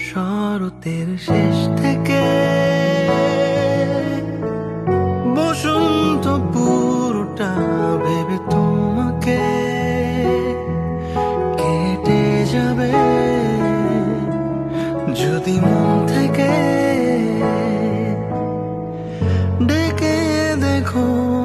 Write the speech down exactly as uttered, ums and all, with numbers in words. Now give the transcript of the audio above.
শরতের শেষ থেকে বসন্ত পুরোটা ভেবে তোমাকে কেটে যাবে যদি মন থেকে ডেকে দেখো